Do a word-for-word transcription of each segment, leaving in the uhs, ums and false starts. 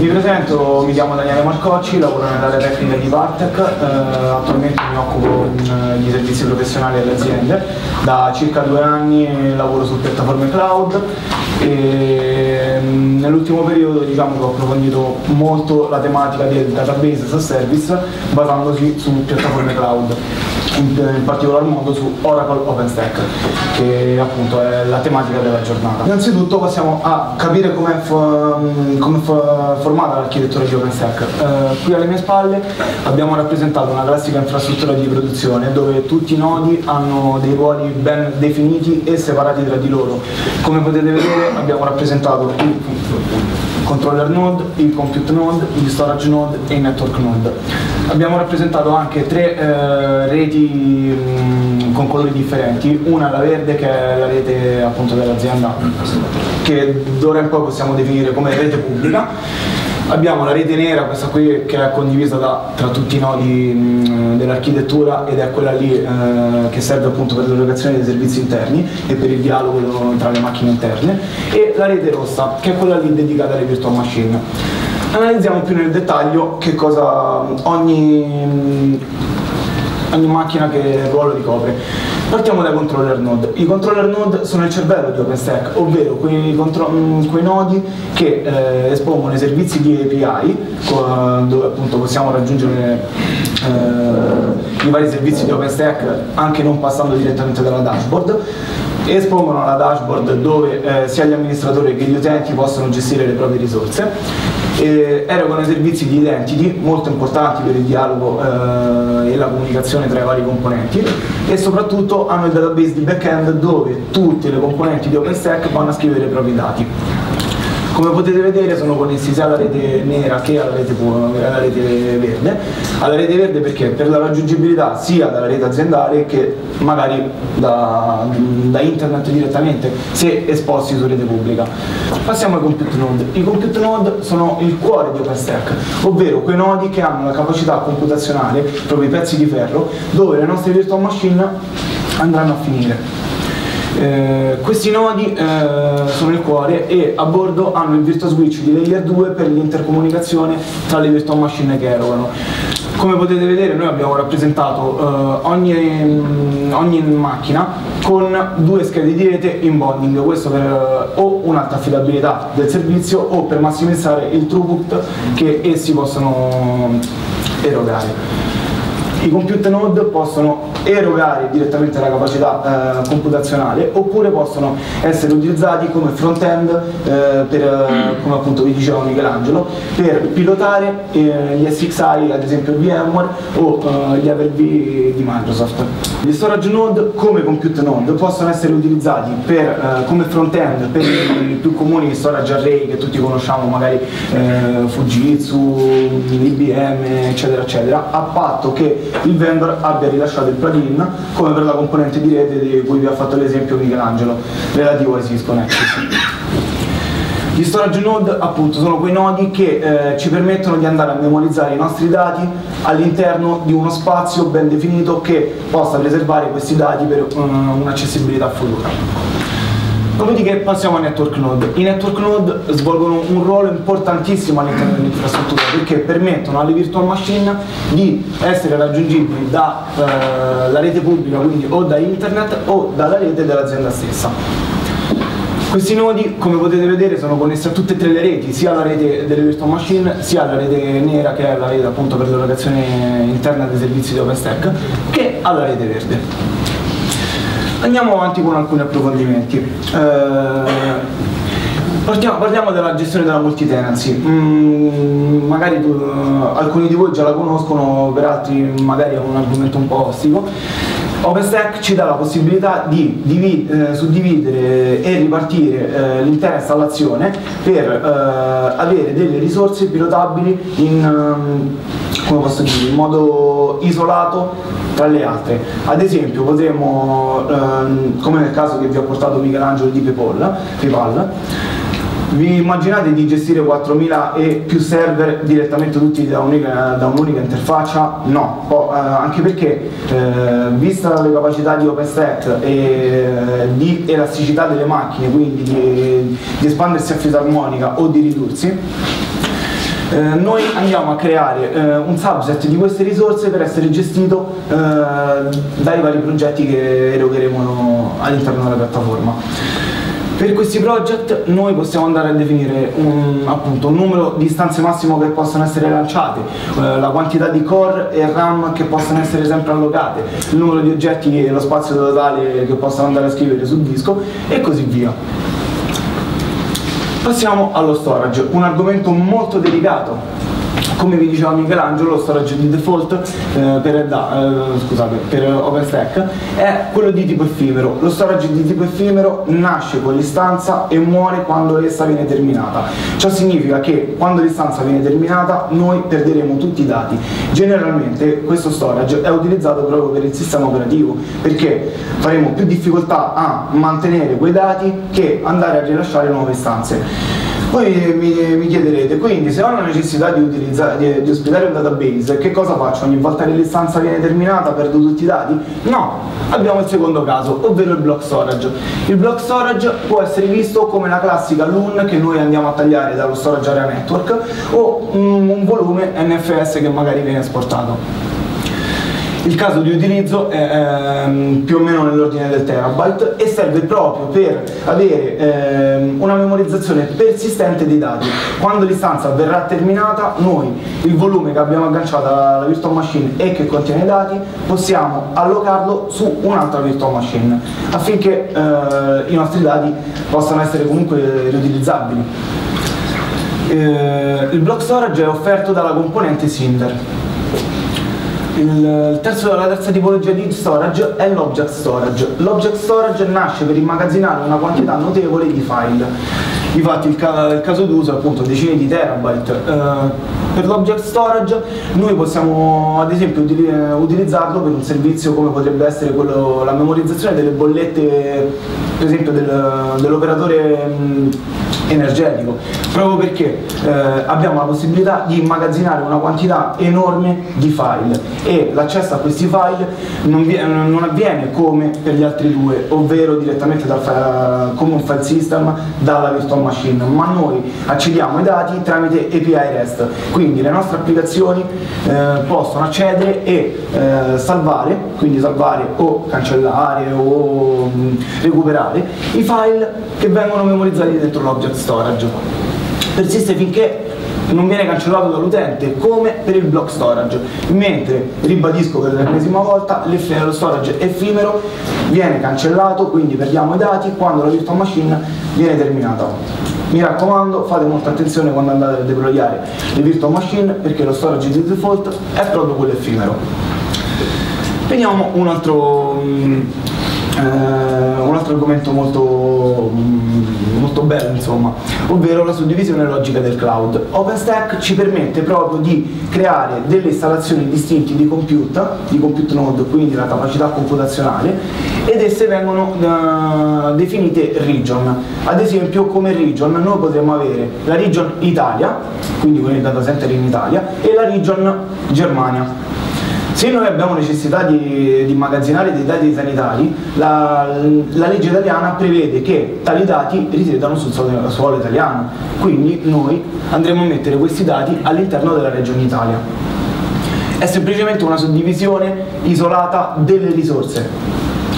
Mi presento, mi chiamo Daniele Marcocci, lavoro nell'area tecnica di Vartec, eh, attualmente mi occupo eh, di servizi professionali alle aziende, da circa due anni lavoro su piattaforme cloud e nell'ultimo periodo diciamo che ho approfondito molto la tematica del database as a service basandosi su piattaforme cloud, in, in particolar modo su Oracle OpenStack, che appunto è la tematica della giornata. Innanzitutto passiamo a capire com'è com formata l'architettura di OpenStack. Eh, qui alle mie spalle abbiamo rappresentato una classica infrastruttura di produzione dove tutti i nodi hanno dei ruoli ben definiti e separati tra di loro. Come potete vedere abbiamo rappresentato il controller node, il compute node, il storage node e il network node. Abbiamo rappresentato anche tre eh, reti mh, con colori differenti, una la verde che è la rete appunto dell'azienda che d'ora in poi possiamo definire come rete pubblica. Abbiamo la rete nera, questa qui che è condivisa da, tra tutti i nodi dell'architettura ed è quella lì eh, che serve appunto per l'erogazione dei servizi interni e per il dialogo tra le macchine interne, e la rete rossa che è quella lì dedicata alle virtual machine. Analizziamo più nel dettaglio che cosa ogni, ogni macchina che ruolo ricopre. Partiamo dai controller node. I controller node sono il cervello di OpenStack, ovvero quei, quei nodi che eh, espongono i servizi di A P I, dove appunto possiamo raggiungere eh, i vari servizi di OpenStack anche non passando direttamente dalla dashboard. Espongono la dashboard dove eh, sia gli amministratori che gli utenti possono gestire le proprie risorse. E erogano i servizi di identity molto importanti per il dialogo eh, e la comunicazione tra i vari componenti, e soprattutto hanno il database di backend dove tutte le componenti di OpenStack vanno a scrivere i propri dati. Come potete vedere sono connessi sia alla rete nera che alla rete, alla rete verde. Alla rete verde perché? Per la raggiungibilità sia dalla rete aziendale che magari da, da internet direttamente se esposti su rete pubblica. Passiamo ai compute node. I compute node sono il cuore di OpenStack, ovvero quei nodi che hanno la capacità computazionale, proprio i pezzi di ferro, dove le nostre virtual machine andranno a finire. Eh, questi nodi eh, sono il cuore e a bordo hanno il virtual switch di layer due per l'intercomunicazione tra le virtual machine che erogano. Come potete vedere noi abbiamo rappresentato eh, ogni, ogni macchina con due schede di rete in bonding, questo per eh, o un'alta affidabilità del servizio o per massimizzare il throughput che essi possono erogare. I compute node possono erogare direttamente la capacità eh, computazionale oppure possono essere utilizzati come front-end, eh, per, eh, come appunto vi diceva Michelangelo, per pilotare eh, gli S X I, ad esempio VMware o eh, gli Hyper-V di Microsoft. Gli storage node come compute node possono essere utilizzati per, eh, come front-end per i più comuni storage array che tutti conosciamo, magari eh, Fujitsu, I B M, eccetera eccetera, a patto che il vendor abbia rilasciato il plugin come per la componente di rete di cui vi ha fatto l'esempio Michelangelo relativo ai Cisco Nexus. Gli storage node appunto sono quei nodi che eh, ci permettono di andare a memorizzare i nostri dati all'interno di uno spazio ben definito che possa preservare questi dati per uh, un'accessibilità futura. Dopodiché passiamo ai network node. I network node svolgono un ruolo importantissimo all'interno dell'infrastruttura perché permettono alle virtual machine di essere raggiungibili dalla eh, rete pubblica, quindi o da internet o dalla rete dell'azienda stessa. Questi nodi, come potete vedere, sono connessi a tutte e tre le reti, sia alla rete delle virtual machine, sia alla rete nera, che è la rete appunto per l'erogazione interna dei servizi di OpenStack, che alla rete verde. Andiamo avanti con alcuni approfondimenti. Eh, partiamo, parliamo della gestione della multi-tenancy. Mm, magari tu, uh, alcuni di voi già la conoscono, per altri magari è un argomento un po' ostico. OpenStack ci dà la possibilità di divid eh, suddividere e ripartire eh, l'intera installazione per eh, avere delle risorse pilotabili in, um, come posso dire, in modo isolato tra le altre. Ad esempio potremmo, ehm, come nel caso che vi ho portato Michelangelo di PayPal, PayPal vi immaginate di gestire quattromila e più server direttamente tutti da un'unica da un'unica interfaccia? No, po eh, anche perché eh, vista le capacità di OpenStack e eh, di elasticità delle macchine, quindi di, di espandersi a fisarmonica o di ridursi, Eh, noi andiamo a creare eh, un subset di queste risorse per essere gestito eh, dai vari progetti che erogheremo all'interno della piattaforma. Per questi project noi possiamo andare a definire un, appunto, un numero di istanze massimo che possono essere lanciate, eh, la quantità di core e RAM che possono essere sempre allocate, il numero di oggetti e lo spazio totale che possono andare a scrivere sul disco e così via. Passiamo allo storage, un argomento molto delicato. Come vi diceva Michelangelo, lo storage di default eh, per, eh, scusate, per OpenStack è quello di tipo effimero. Lo storage di tipo effimero nasce con l'istanza e muore quando essa viene terminata. Ciò significa che quando l'istanza viene terminata noi perderemo tutti i dati. Generalmente questo storage è utilizzato proprio per il sistema operativo, perché faremo più difficoltà a mantenere quei dati che andare a rilasciare nuove istanze. Voi mi, mi chiederete, quindi se ho la necessità di, utilizzare, di, di ospitare un database, che cosa faccio? Ogni volta che l'istanza viene terminata perdo tutti i dati? No, abbiamo il secondo caso, ovvero il block storage. Il block storage può essere visto come la classica L U N che noi andiamo a tagliare dallo storage area network o um, un volume N F S che magari viene esportato. Il caso di utilizzo è ehm, più o meno nell'ordine del terabyte e serve proprio per avere ehm, una memorizzazione persistente dei dati. Quando l'istanza verrà terminata, noi il volume che abbiamo agganciato alla virtual machine e che contiene i dati possiamo allocarlo su un'altra virtual machine affinché eh, i nostri dati possano essere comunque riutilizzabili. Eh, il block storage è offerto dalla componente Cinder. Il terzo, la terza tipologia di storage è l'object storage. L'object storage nasce per immagazzinare una quantità notevole di file. Infatti il, ca il caso d'uso è appunto decine di terabyte. Uh, per l'object storage noi possiamo ad esempio util utilizzarlo per un servizio come potrebbe essere quello, la memorizzazione delle bollette, per esempio del, dell'operatore energetico, proprio perché eh, abbiamo la possibilità di immagazzinare una quantità enorme di file e l'accesso a questi file non, non avviene come per gli altri due, ovvero direttamente dal come un file system dalla virtual machine, ma noi accediamo ai dati tramite A P I REST, quindi le nostre applicazioni eh, possono accedere e eh, salvare, quindi salvare o cancellare o mh, recuperare i file che vengono memorizzati dentro l'object storage. Persiste finché non viene cancellato dall'utente, come per il block storage, mentre, ribadisco per l'ennesima volta, lo storage effimero viene cancellato, quindi perdiamo i dati quando la virtual machine viene terminata. Mi raccomando, fate molta attenzione quando andate a deployare le virtual machine, perché lo storage di default è proprio quello effimero. Vediamo un altro Uh, un altro argomento molto, molto bello, insomma, ovvero la suddivisione logica del cloud. OpenStack ci permette proprio di creare delle installazioni distinte di compute, di compute node, quindi la capacità computazionale, ed esse vengono uh, definite region. Ad esempio, come region noi potremmo avere la region Italia, quindi con il data center in Italia, e la region Germania. Se noi abbiamo necessità di, di immagazzinare dei dati sanitari, la, la legge italiana prevede che tali dati risiedano sul suolo, suolo italiano, quindi noi andremo a mettere questi dati all'interno della regione Italia. È semplicemente una suddivisione isolata delle risorse.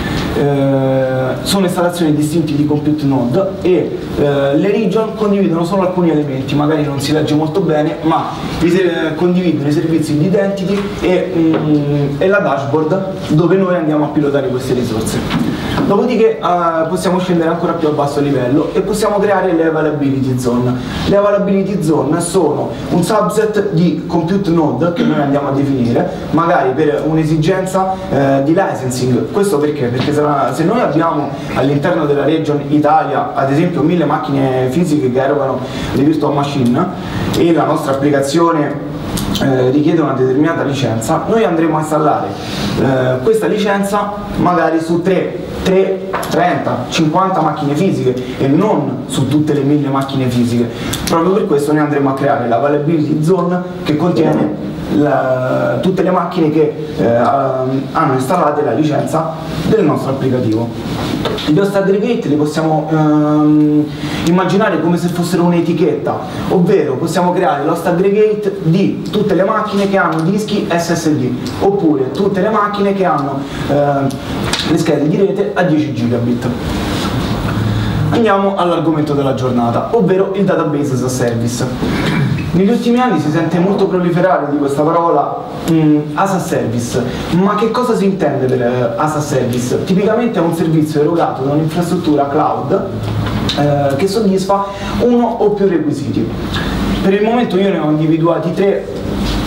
Eh, sono installazioni distinte di compute node e eh, le region condividono solo alcuni elementi, magari non si legge molto bene, ma eh, condividono i servizi di identity e, mm, e la dashboard dove noi andiamo a pilotare queste risorse. Dopodiché eh, possiamo scendere ancora più a basso livello e possiamo creare le availability zone. Le availability zone sono un subset di compute node che noi andiamo a definire, magari per un'esigenza eh, di licensing. Questo perché? Perché se se noi abbiamo all'interno della region Italia ad esempio mille macchine fisiche che erogano le virtual machine e la nostra applicazione eh, richiede una determinata licenza, noi andremo a installare eh, questa licenza magari su tre, trenta, cinquanta macchine fisiche e non su tutte le mille macchine fisiche. Proprio per questo noi andremo a creare la availability zone che contiene la, tutte le macchine che eh, hanno installate la licenza del nostro applicativo. Gli host aggregate li possiamo ehm, immaginare come se fossero un'etichetta, ovvero possiamo creare l'host aggregate di tutte le macchine che hanno dischi S S D, oppure tutte le macchine che hanno ehm, le schede di rete a dieci gigabit. Andiamo all'argomento della giornata, ovvero il database as a service. Negli ultimi anni si sente molto proliferare di questa parola mh, as a service, ma che cosa si intende per uh, as a service? Tipicamente è un servizio erogato da un'infrastruttura cloud eh, che soddisfa uno o più requisiti. Per il momento io ne ho individuati tre.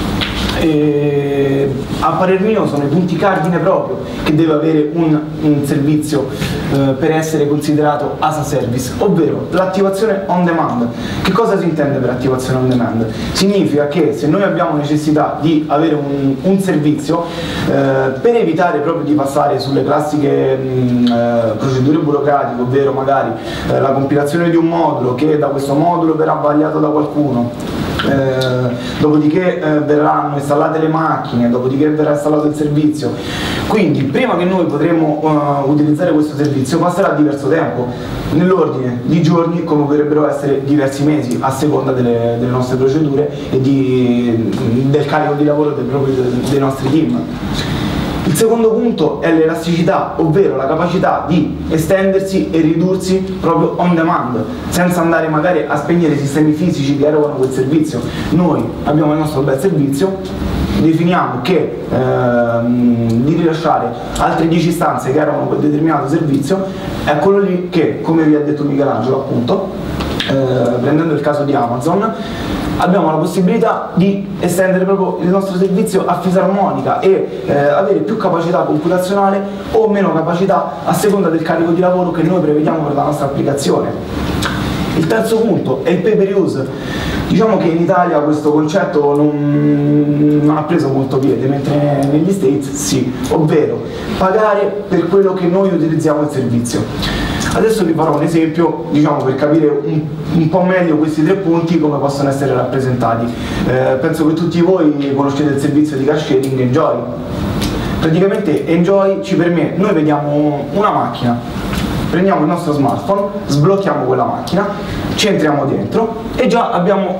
E a parer mio sono i punti cardine proprio che deve avere un, un servizio eh, per essere considerato as a service, ovvero l'attivazione on demand. Che cosa si intende per attivazione on demand? Significa che se noi abbiamo necessità di avere un, un servizio eh, per evitare proprio di passare sulle classiche mh, eh, procedure burocratiche, ovvero magari eh, la compilazione di un modulo che da questo modulo verrà vagliato da qualcuno, Eh, dopodiché eh, verranno installate le macchine, dopodiché verrà installato il servizio. Quindi prima che noi potremo uh, utilizzare questo servizio passerà diverso tempo, nell'ordine di giorni come potrebbero essere diversi mesi a seconda delle, delle nostre procedure e di, del carico di lavoro del, proprio, dei nostri team. Il secondo punto è l'elasticità, ovvero la capacità di estendersi e ridursi proprio on demand, senza andare magari a spegnere i sistemi fisici che erogano quel servizio. Noi abbiamo il nostro bel servizio, definiamo che ehm, di rilasciare altre dieci istanze che erogano quel determinato servizio, è quello lì che, come vi ha detto Michelangelo appunto, eh, prendendo il caso di Amazon, abbiamo la possibilità di estendere proprio il nostro servizio a fisarmonica e eh, avere più capacità computazionale o meno capacità a seconda del carico di lavoro che noi prevediamo per la nostra applicazione. Il terzo punto è il pay per use. Diciamo che in Italia questo concetto non, non ha preso molto piede, mentre negli States sì, ovvero pagare per quello che noi utilizziamo il servizio. Adesso vi farò un esempio, diciamo, per capire un, un po' meglio questi tre punti come possono essere rappresentati. Eh, penso che tutti voi conoscete il servizio di car sharing Enjoy. Praticamente Enjoy ci permette, noi vediamo una macchina, prendiamo il nostro smartphone, sblocchiamo quella macchina, ci entriamo dentro e già abbiamo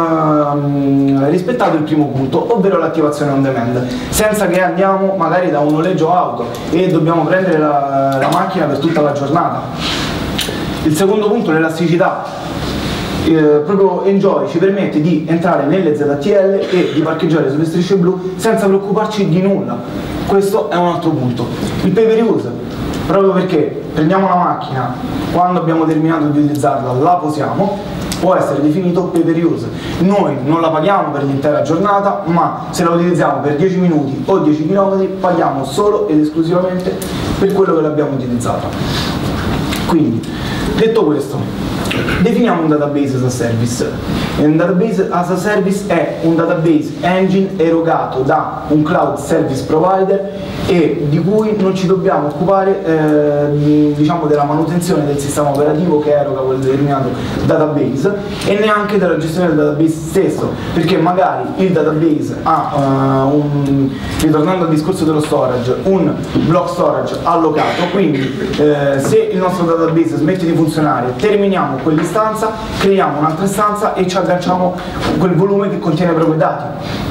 ehm, rispettato il primo punto, ovvero l'attivazione on demand, senza che andiamo magari da un noleggio auto e dobbiamo prendere la, la macchina per tutta la giornata. Il secondo punto è l'elasticità. Eh, proprio Enjoy ci permette di entrare nelle Z T L e di parcheggiare sulle strisce blu senza preoccuparci di nulla. Questo è un altro punto. Il pay per use, proprio perché prendiamo la macchina, quando abbiamo terminato di utilizzarla la posiamo, può essere definito pay per use. Noi non la paghiamo per l'intera giornata, ma se la utilizziamo per dieci minuti o dieci chilometri paghiamo solo ed esclusivamente per quello che l'abbiamo utilizzata. Quindi, detto questo, definiamo un database as a service. Un database as a service è un database engine erogato da un cloud service provider e di cui non ci dobbiamo occupare eh, diciamo della manutenzione del sistema operativo che eroga quel determinato database e neanche della gestione del database stesso, perché magari il database ha uh, un, ritornando al discorso dello storage, un block storage allocato, quindi eh, se il nostro database smette di funzionare terminiamo quell'istanza, creiamo un'altra istanza e ci agganciamo quel volume che contiene proprio i dati.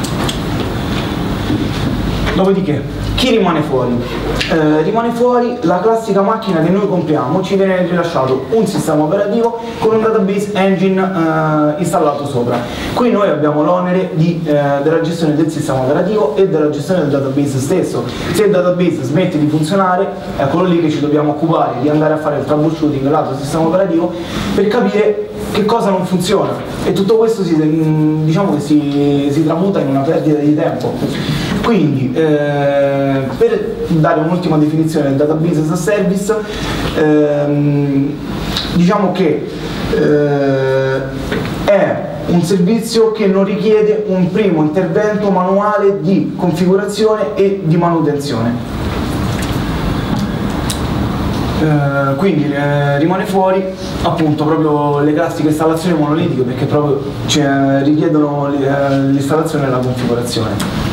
Dopodiché chi rimane fuori? Eh, rimane fuori la classica macchina che noi compriamo, ci viene rilasciato un sistema operativo con un database engine eh, installato sopra. Qui noi abbiamo l'onere eh, della gestione del sistema operativo e della gestione del database stesso. Se il database smette di funzionare, è quello lì che ci dobbiamo occupare di andare a fare il troubleshooting lato sistema operativo per capire che cosa non funziona, e tutto questo si, diciamo che si, si tramuta in una perdita di tempo. Quindi eh, per dare un'ultima definizione del database as a service, ehm, diciamo che eh, è un servizio che non richiede un primo intervento manuale di configurazione e di manutenzione. Eh, quindi eh, rimane fuori appunto proprio le classiche installazioni monolitiche, perché proprio cioè, richiedono l'installazione e la configurazione.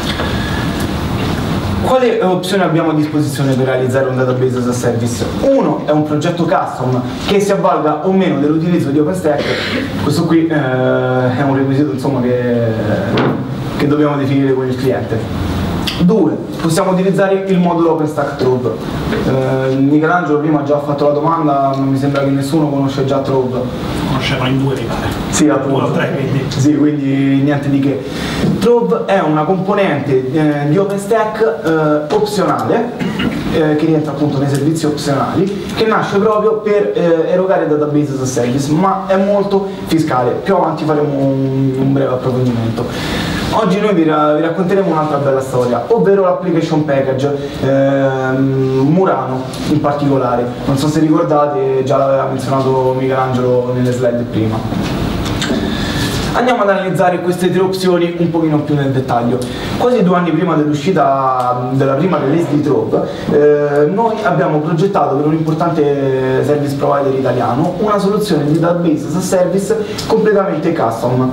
Quale opzione abbiamo a disposizione per realizzare un database as a service? Uno è un progetto custom che si avvalga o meno dell'utilizzo di OpenStack. Questo qui eh, è un requisito, insomma, che, che dobbiamo definire con il cliente. Due, possiamo utilizzare il modulo OpenStack Trove. Eh, Michelangelo prima ha già fatto la domanda, non mi sembra che nessuno conosce già Trove. Conoscevano in due, mi pare. Sì, appunto. Due o tre, quindi. Sì, quindi niente di che. Trove è una componente eh, di OpenStack eh, opzionale, eh, che rientra appunto nei servizi opzionali, che nasce proprio per eh, erogare database as a service, ma è molto fiscale. Più avanti faremo un, un breve approfondimento. Oggi noi vi, ra vi racconteremo un'altra bella storia, ovvero l'application package, ehm, Murano in particolare. Non so se ricordate, già l'aveva menzionato Michelangelo nelle slide prima. Andiamo ad analizzare queste tre opzioni un pochino più nel dettaglio. Quasi due anni prima dell'uscita della prima release di Trove, eh, noi abbiamo progettato per un importante service provider italiano una soluzione di database as a service completamente custom.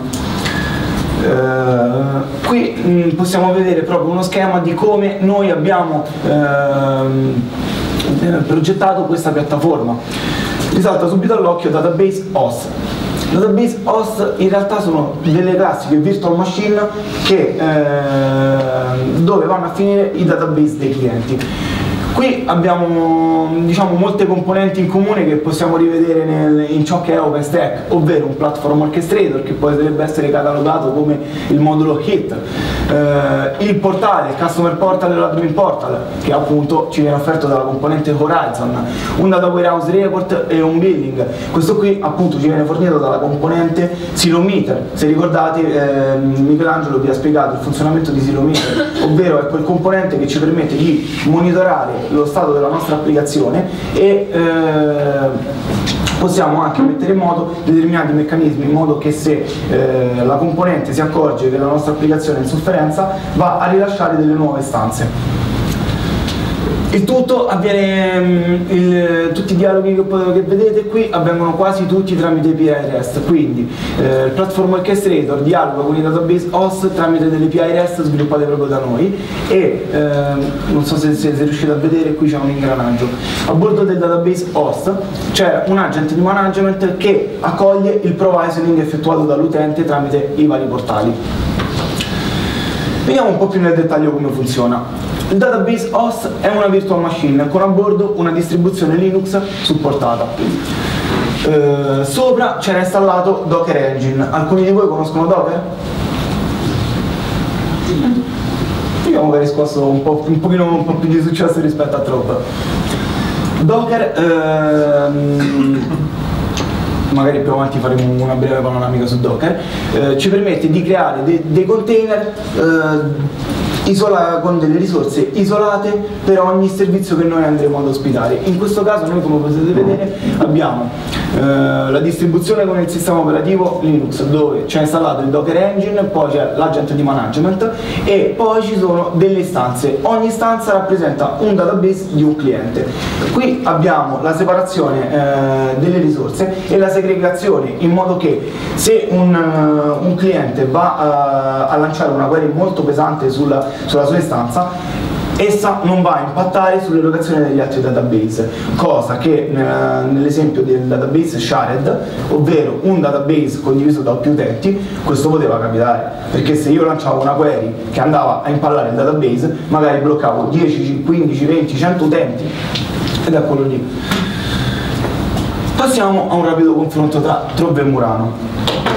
Uh, qui mh, possiamo vedere proprio uno schema di come noi abbiamo uh, progettato questa piattaforma. Risalta subito all'occhio Database Host. Database Host in realtà sono delle classiche virtual machine che, uh, dove vanno a finire i database dei clienti. Qui abbiamo, diciamo, molte componenti in comune che possiamo rivedere nel, in ciò che è OpenStack, ovvero un platform orchestrator che potrebbe essere catalogato come il modulo H I T, eh, il portale, il customer portal e l'admin portal, che appunto ci viene offerto dalla componente Horizon, un data warehouse report e un billing. Questo qui appunto ci viene fornito dalla componente Silometer. Se ricordate, eh, Michelangelo vi ha spiegato il funzionamento di Silometer, ovvero è quel componente che ci permette di monitorare lo stato della nostra applicazione e eh, possiamo anche mettere in moto determinati meccanismi in modo che se eh, la componente si accorge che la nostra applicazione è in sofferenza va a rilasciare delle nuove istanze. Il tutto avviene, il, tutti i dialoghi che, che vedete qui avvengono quasi tutti tramite A P I REST, quindi eh, il platform orchestrator dialoga con i database host tramite delle A P I REST sviluppate proprio da noi e eh, non so se siete riusciti a vedere, qui c'è un ingranaggio. A bordo del database host c'è un agent di management che accoglie il provisioning effettuato dall'utente tramite i vari portali. Vediamo un po' più nel dettaglio come funziona. Il database host è una virtual machine con a bordo una distribuzione Linux supportata. Eh, sopra c'era installato Docker Engine. Alcuni di voi conoscono Docker? Io ho riscosso un po', un, pochino, un po' più di successo rispetto a Trove. Docker, ehm, magari più avanti faremo una breve panoramica su Docker, eh, ci permette di creare de dei container eh, Isola, con delle risorse isolate per ogni servizio che noi andremo ad ospitare. In questo caso noi, come potete vedere, abbiamo eh, la distribuzione con il sistema operativo Linux, dove c'è installato il Docker Engine, poi c'è l'agent di management e poi ci sono delle istanze. Ogni istanza rappresenta un database di un cliente. Qui abbiamo la separazione eh, delle risorse e la segregazione, in modo che se un, uh, un cliente va uh, a lanciare una query molto pesante sulla sulla sua istanza, essa non va a impattare sull'erogazione degli altri database, cosa che nell'esempio del database shared, ovvero un database condiviso da più utenti, questo poteva capitare, perché se io lanciavo una query che andava a impallare il database, magari bloccavo dieci, quindici, venti, cento utenti, ed eccolo lì. Passiamo a un rapido confronto tra Trove e Murano.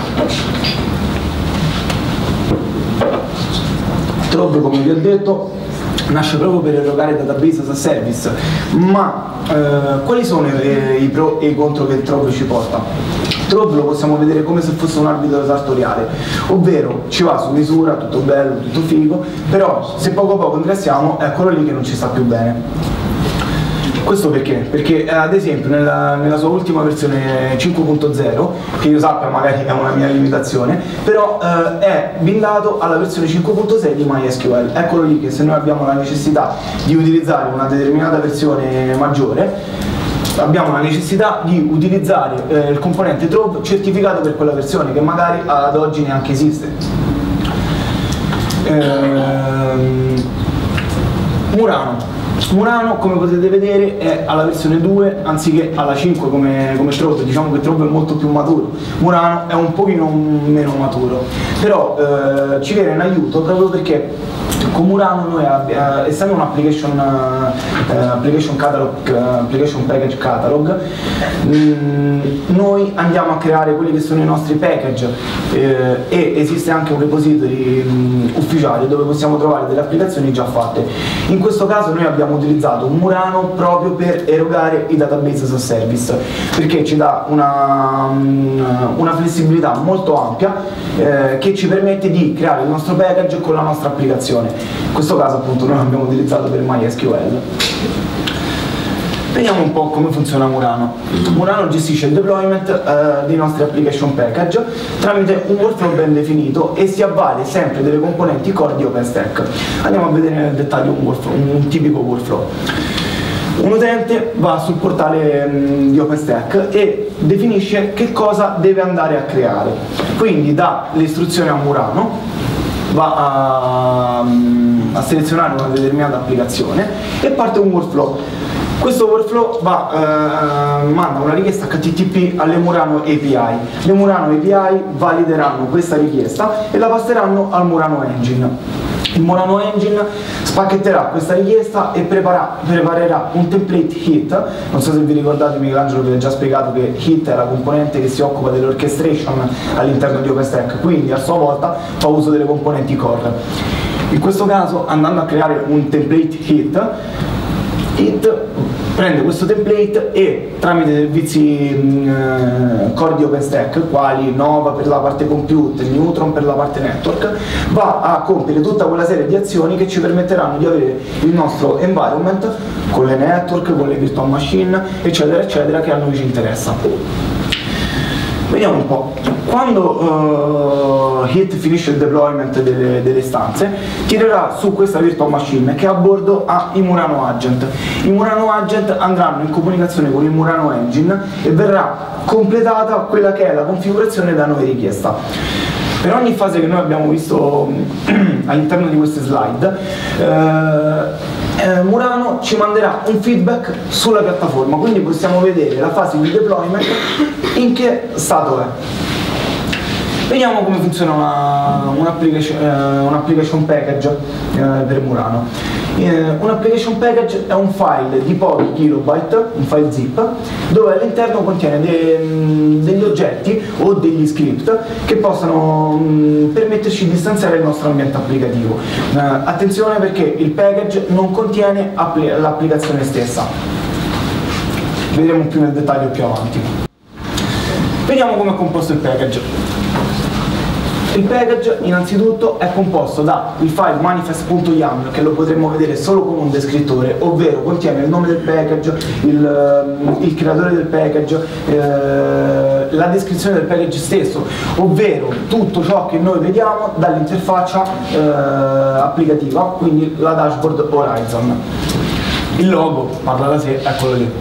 Trove, come vi ho detto, nasce proprio per erogare database as a service, ma eh, quali sono i, i pro e i contro che Trove ci porta? Trove lo possiamo vedere come se fosse un arbitro sartoriale, ovvero ci va su misura, tutto bello, tutto figo, però se poco a poco ingressiamo è quello lì che non ci sta più bene. Questo perché? Perché ad esempio nella, nella sua ultima versione cinque punto zero, che io sappia magari è una mia limitazione, però eh, è bindato alla versione cinque punto sei di MySQL. Eccolo lì che se noi abbiamo la necessità di utilizzare una determinata versione maggiore, abbiamo la necessità di utilizzare eh, il componente Trove certificato per quella versione che magari ad oggi neanche esiste. Ehm, Murano. Murano, come potete vedere, è alla versione due anziché alla cinque come, come Trove. Diciamo che Trove è molto più maturo, Murano è un pochino meno maturo, però eh, ci viene in aiuto proprio perché con Murano noi, eh, essendo un application, eh, application, catalog, eh, application package catalog, mh, noi andiamo a creare quelli che sono i nostri package eh, e esiste anche un repository mh, ufficiale dove possiamo trovare delle applicazioni già fatte. In questo caso noi abbiamo utilizzato Murano proprio per erogare i database as a service, perché ci dà una, una flessibilità molto ampia eh, che ci permette di creare il nostro package con la nostra applicazione. In questo caso appunto noi l'abbiamo utilizzato per MySQL. Vediamo un po' come funziona Murano. Murano gestisce il deployment eh, dei nostri application package tramite un workflow ben definito e si avvale sempre delle componenti core di OpenStack. Andiamo a vedere nel dettaglio un, workflow, un tipico workflow. Un utente va sul portale mh, di OpenStack e definisce che cosa deve andare a creare. Quindi dà le istruzioni a Murano, va a, a selezionare una determinata applicazione e parte un workflow. Questo workflow va, eh, manda una richiesta H T T P alle Murano A P I. Le Murano A P I valideranno questa richiesta e la passeranno al Murano Engine. Il Murano Engine spacchetterà questa richiesta e prepara, preparerà un template hit. Non so se vi ricordate, Michelangelo vi ha già spiegato che hit è la componente che si occupa dell'orchestration all'interno di OpenStack, quindi a sua volta fa uso delle componenti core. In questo caso, andando a creare un template hit, hit prende questo template e tramite servizi mh, core di OpenStack quali Nova per la parte compute, Neutron per la parte network, va a compiere tutta quella serie di azioni che ci permetteranno di avere il nostro environment con le network, con le virtual machine, eccetera eccetera, che a noi ci interessa. Vediamo un po'. Quando uh, Hit finisce il deployment delle, delle stanze, tirerà su questa virtual machine che a bordo ha i Murano Agent. I Murano Agent andranno in comunicazione con il Murano Engine e verrà completata quella che è la configurazione da noi richiesta. Per ogni fase che noi abbiamo visto all'interno di queste slide, eh, eh, Murano ci manderà un feedback sulla piattaforma, quindi possiamo vedere la fase di deployment in che stato è. Vediamo come funziona un application, eh, un application package eh, per Murano. Eh, un application package è un file di pochi kilobyte, un file zip, dove all'interno contiene de, degli oggetti o degli script che possano mh, permetterci di istanziare il nostro ambiente applicativo. Eh, attenzione, perché il package non contiene l'applicazione stessa. Vedremo più nel dettaglio più avanti. Vediamo come è composto il package. Il package innanzitutto è composto da il file manifest.yaml, che lo potremmo vedere solo con un descrittore, ovvero contiene il nome del package, il, il creatore del package, eh, la descrizione del package stesso, ovvero tutto ciò che noi vediamo dall'interfaccia eh, applicativa, quindi la dashboard Horizon. Il logo parla da sé, eccolo lì.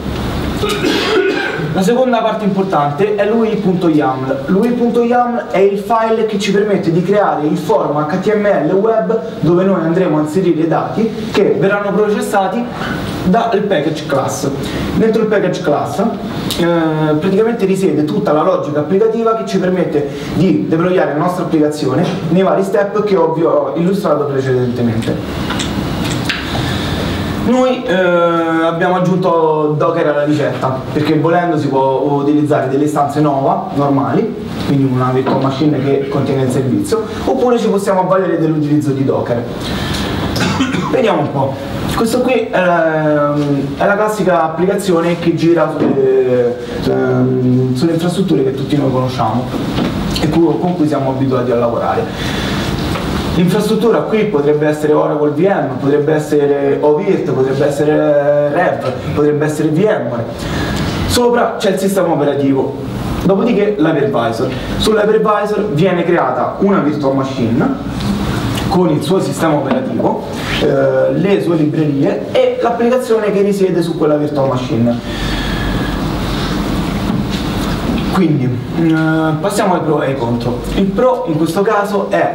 La seconda parte importante è l'U I.yaml. L'U I.yaml è il file che ci permette di creare il forum H T M L web dove noi andremo a inserire i dati che verranno processati dal package class. Dentro il package class eh, praticamente risiede tutta la logica applicativa che ci permette di deployare la nostra applicazione nei vari step che ho illustrato precedentemente. Noi eh, abbiamo aggiunto Docker alla ricetta, perché volendo si può utilizzare delle istanze Nova normali, quindi una virtual machine che contiene il servizio, oppure ci possiamo avvalere dell'utilizzo di Docker. Vediamo un po'. Questo qui è, è la classica applicazione che gira sulle, sulle infrastrutture che tutti noi conosciamo e con cui siamo abituati a lavorare. L'infrastruttura qui potrebbe essere Oracle V M, potrebbe essere OVirt, potrebbe essere Rev, potrebbe essere VMware. Sopra c'è il sistema operativo, dopodiché l'hypervisor. Sull'hypervisor viene creata una virtual machine con il suo sistema operativo, eh, le sue librerie e l'applicazione che risiede su quella virtual machine. Quindi eh, passiamo ai pro e ai contro. Il pro in questo caso è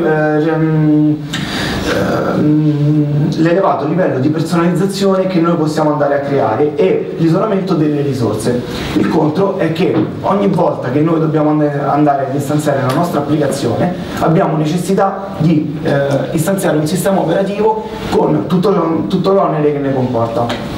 l'elevato livello di personalizzazione che noi possiamo andare a creare e l'isolamento delle risorse. Il contro è che ogni volta che noi dobbiamo andare ad istanziare la nostra applicazione abbiamo necessità di eh, istanziare un sistema operativo con tutto, tutto l'onere che ne comporta.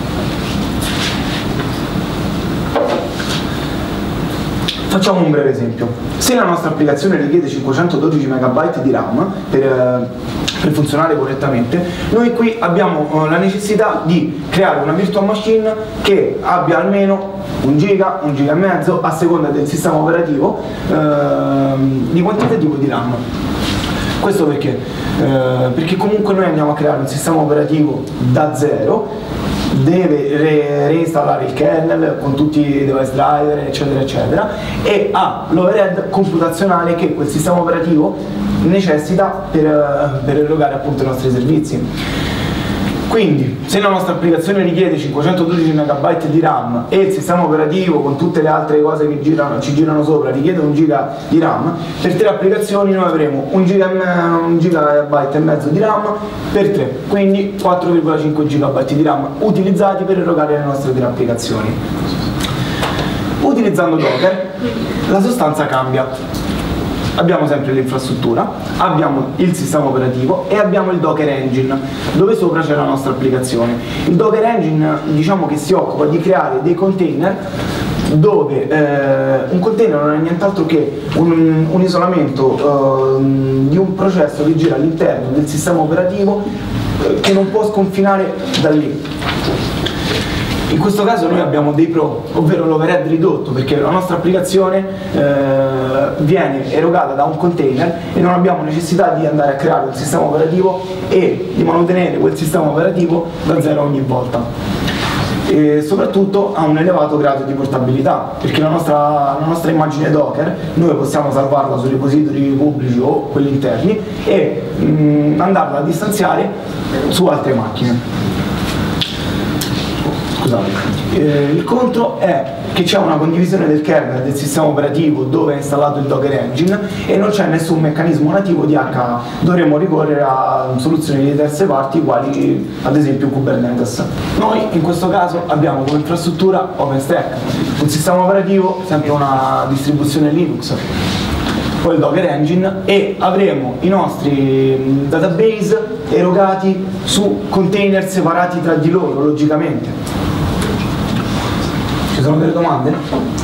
Facciamo un breve esempio. Se la nostra applicazione richiede cinquecentododici megabyte di RAM per, eh, per funzionare correttamente, noi qui abbiamo eh, la necessità di creare una virtual machine che abbia almeno un giga, un giga e mezzo, a seconda del sistema operativo, eh, di quantitativo di RAM. Questo perché? Eh, perché comunque noi andiamo a creare un sistema operativo da zero, deve re reinstallare il kernel con tutti i device driver eccetera eccetera e ha l'overhead computazionale che quel sistema operativo necessita per, per erogare appunto i nostri servizi. Quindi se la nostra applicazione richiede cinquecentododici megabyte di RAM e il sistema operativo con tutte le altre cose che girano, ci girano sopra richiede un giga di RAM, per tre applicazioni noi avremo un giga, un gigabyte e mezzo di RAM per tre, quindi quattro virgola cinque gigabyte di RAM utilizzati per erogare le nostre tre applicazioni. Utilizzando Docker la sostanza cambia. Abbiamo sempre l'infrastruttura, abbiamo il sistema operativo e abbiamo il Docker Engine, dove sopra c'è la nostra applicazione. Il Docker Engine diciamo che si occupa di creare dei container dove eh, un container non è nient'altro che un, un isolamento eh, di un processo che gira all'interno del sistema operativo eh, che non può sconfinare da lì. In questo caso noi abbiamo dei pro, ovvero l'overhead ridotto, perché la nostra applicazione eh, viene erogata da un container e non abbiamo necessità di andare a creare un sistema operativo e di mantenere quel sistema operativo da zero ogni volta. E soprattutto ha un elevato grado di portabilità, perché la nostra, la nostra immagine Docker noi possiamo salvarla su repository pubblici o quelli interni e mh, andarla a distanziare su altre macchine. Scusate. Eh, il contro è che c'è una condivisione del kernel del sistema operativo dove è installato il Docker Engine e non c'è nessun meccanismo nativo di H A. Dovremmo ricorrere a soluzioni di terze parti quali ad esempio Kubernetes. Noi in questo caso abbiamo come infrastruttura OpenStack, un sistema operativo sempre una distribuzione Linux, poi il Docker Engine, e avremo i nostri database erogati su container separati tra di loro logicamente. Ci sono delle domande?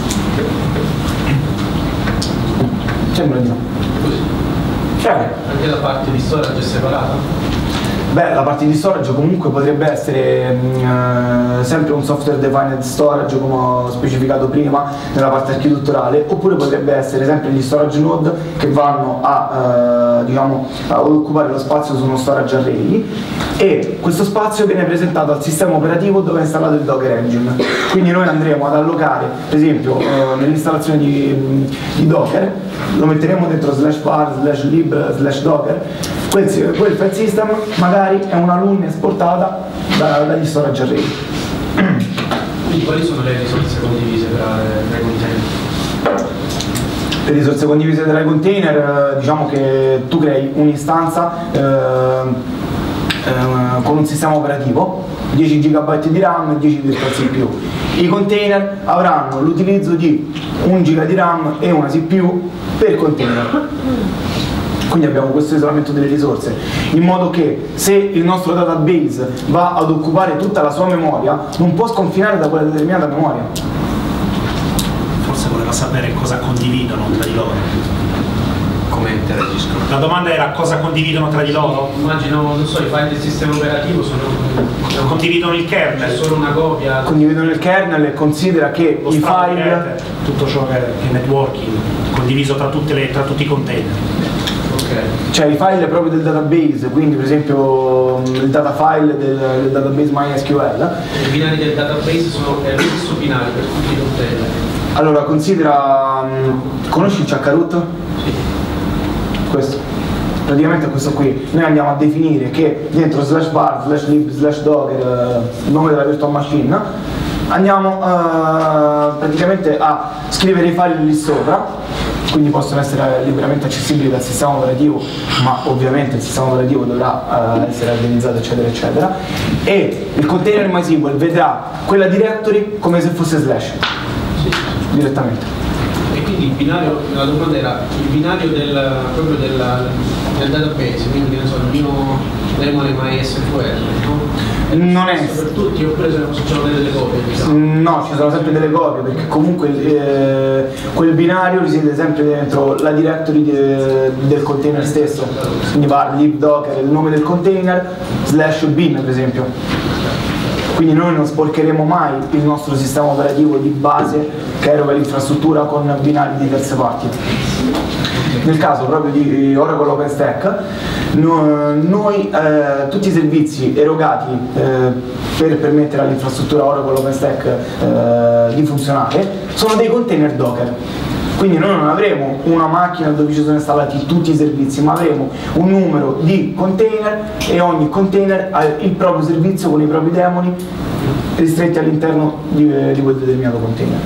Sembra di no. Cioè, anche la parte di storage è separata? Beh, la parte di storage comunque potrebbe essere mh, sempre un software defined storage come ho specificato prima nella parte architetturale, oppure potrebbe essere sempre gli storage node che vanno a, eh, diciamo, a occupare lo spazio su uno storage array, e questo spazio viene presentato al sistema operativo dove è installato il Docker Engine. Quindi noi andremo ad allocare, per esempio, eh, nell'installazione di, di Docker, lo metteremo dentro slash var, slash lib, slash docker, quel, quel file system magari è una LUN esportata da, dagli storage array. Quindi quali sono le risorse condivise tra, tra i container? Le risorse condivise tra i container, diciamo che tu crei un'istanza eh, eh, con un sistema operativo, dieci giga di RAM e dieci virtual C P U. I container avranno l'utilizzo di un giga di RAM e una C P U per container. Quindi abbiamo questo isolamento delle risorse, in modo che se il nostro database va ad occupare tutta la sua memoria, non può sconfinare da quella determinata memoria. Forse voleva sapere cosa condividono tra di loro. Come interagiscono? La domanda era cosa condividono tra di loro? Immagino, non so, i file del sistema operativo sono... Condividono il kernel. C'è solo una copia. Condividono il kernel e considera che Lo i stato file... di rete, tutto ciò che è networking, condiviso tra, tutte le, tra tutti i container. Cioè i file proprio del database, quindi per esempio il data file del, del database MySQL. I binari del database sono lo stesso binario per tutti i container. Allora considera, conosci il chroot? Sì. Questo. Praticamente è questo qui. Noi andiamo a definire che dentro slash var, slash lib, slash docker, il nome della virtual machine, andiamo uh, praticamente a scrivere i file lì sopra, quindi possono essere liberamente accessibili dal sistema operativo, ma ovviamente il sistema operativo dovrà uh, essere organizzato eccetera eccetera, e il container MySQL vedrà quella directory come se fosse slash direttamente. E quindi il binario, la domanda era il binario del, proprio della, del database, quindi ne so, il mio demone MySQL, no? Non è per tutti, oppure se ci sono delle copie, diciamo. No, ci sono sempre delle copie, perché comunque eh, quel binario risiede sempre dentro la directory de, del container stesso, quindi va lib docker, il nome del container, slash bin per esempio. Quindi noi non sporcheremo mai il nostro sistema operativo di base che eroga l'infrastruttura con binari di terze parti. Nel caso proprio di Oracle OpenStack, no, noi eh, tutti i servizi erogati eh, per permettere all'infrastruttura Oracle OpenStack eh, di funzionare sono dei container Docker. Quindi noi non avremo una macchina dove ci sono installati tutti i servizi, ma avremo un numero di container e ogni container ha il proprio servizio con i propri demoni ristretti all'interno di, di quel determinato container.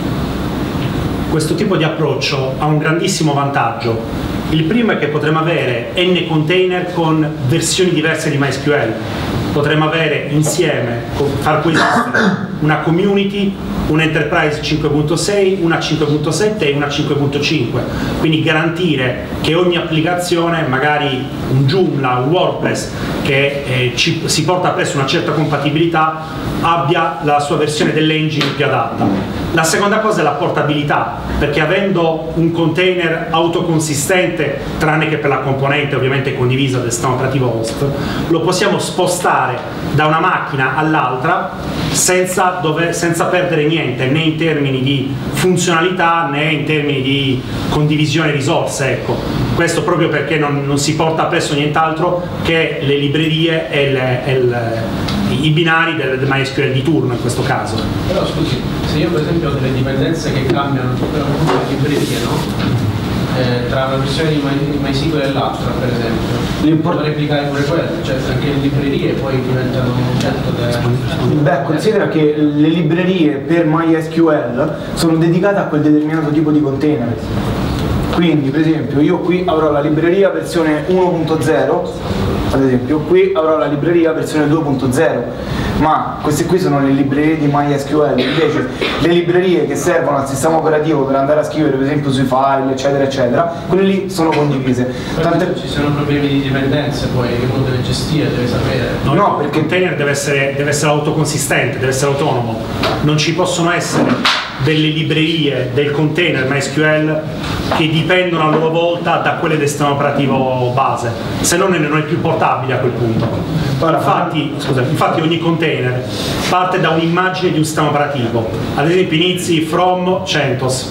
Questo tipo di approccio ha un grandissimo vantaggio. Il primo è che potremo avere n container con versioni diverse di MySQL. Potremmo avere insieme, far coesistere una community, un Enterprise cinque punto sei, una cinque punto sette e una cinque punto cinque, quindi garantire che ogni applicazione, magari un Joomla, un WordPress, che eh, ci, si porta presso una certa compatibilità, abbia la sua versione dell'engine più adatta. La seconda cosa è la portabilità, perché avendo un container autoconsistente, tranne che per la componente ovviamente condivisa del sistema operativo host, lo possiamo spostare da una macchina all'altra senza, dover, senza perdere niente, né in termini di funzionalità né in termini di condivisione risorse, ecco. Questo proprio perché non, non si porta presso nient'altro che le librerie e, le, e le, i binari del, del MySQL di turno in questo caso. Però scusi, se io per esempio ho delle dipendenze che cambiano per le librerie, no? Eh, tra una versione di MySQL e l'altra, per esempio, devo replicare pure quello, cioè anche le librerie poi diventano un oggetto del... Beh, considera che le librerie per MySQL sono dedicate a quel determinato tipo di container. Quindi, per esempio, io qui avrò la libreria versione uno punto zero, ad esempio, qui avrò la libreria versione due punto zero, ma queste qui sono le librerie di MySQL. Invece le librerie che servono al sistema operativo per andare a scrivere, per esempio, sui file, eccetera, eccetera, quelle lì sono condivise. Tante... ci sono problemi di dipendenze poi che uno deve gestire, deve sapere. No, no, perché il container deve essere, deve essere autoconsistente, deve essere autonomo. Non ci possono essere delle librerie del container MySQL che dipendono a loro volta da quelle del sistema operativo base, se no non è più portabile a quel punto. Infatti, scusa, infatti ogni container parte da un'immagine di un sistema operativo, ad esempio inizi from CentOS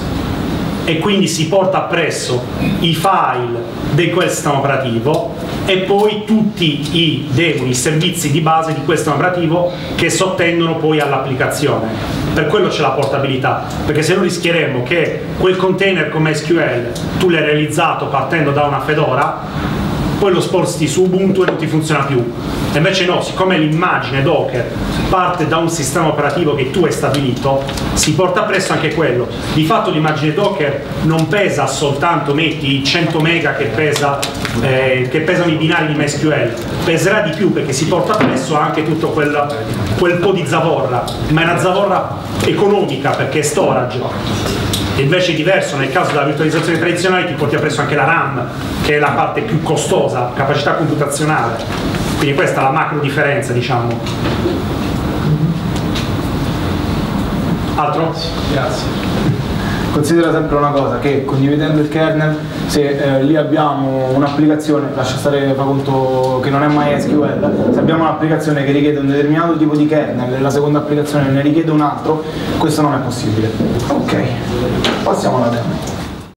e quindi si porta appresso i file di quel sistema operativo e poi tutti i demoni, i servizi di base di quel sistema operativo che sottendono poi all'applicazione. Per quello c'è la portabilità, perché se no rischieremmo che quel container come S Q L tu l'hai realizzato partendo da una Fedora, poi lo sposti su Ubuntu e non ti funziona più. E invece no, siccome l'immagine Docker parte da un sistema operativo che tu hai stabilito, si porta presso anche quello. Di fatto l'immagine Docker non pesa soltanto, metti i cento mega che, pesa, eh, che pesano i binari di MySQL, peserà di più perché si porta presso anche tutto quel, quel po' di zavorra, ma è una zavorra economica perché è storage. Invece è diverso, nel caso della virtualizzazione tradizionale ti porti appresso anche la RAM, che è la parte più costosa, capacità computazionale. Quindi questa è la macro differenza, diciamo. Altro? Grazie. Considera sempre una cosa, che condividendo il kernel, se eh, lì abbiamo un'applicazione, lascia stare, fa conto che non è MySQL, se abbiamo un'applicazione che richiede un determinato tipo di kernel e la seconda applicazione ne richiede un altro, questo non è possibile. Ok, passiamo alla demo.